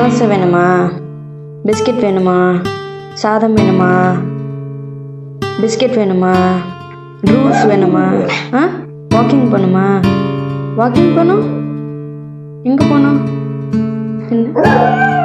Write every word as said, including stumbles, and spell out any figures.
தோசை வேணுமா, பிஸ்கெட் வேணுமா, சாதம் வேணுமா, பிஸ்கெட் வேணுமா, ரூல்ஸ் வேணுமா, ஆ வாக்கிங் போகணுமா, வாக்கிங் போகணும், எங்கே போகணும், என்ன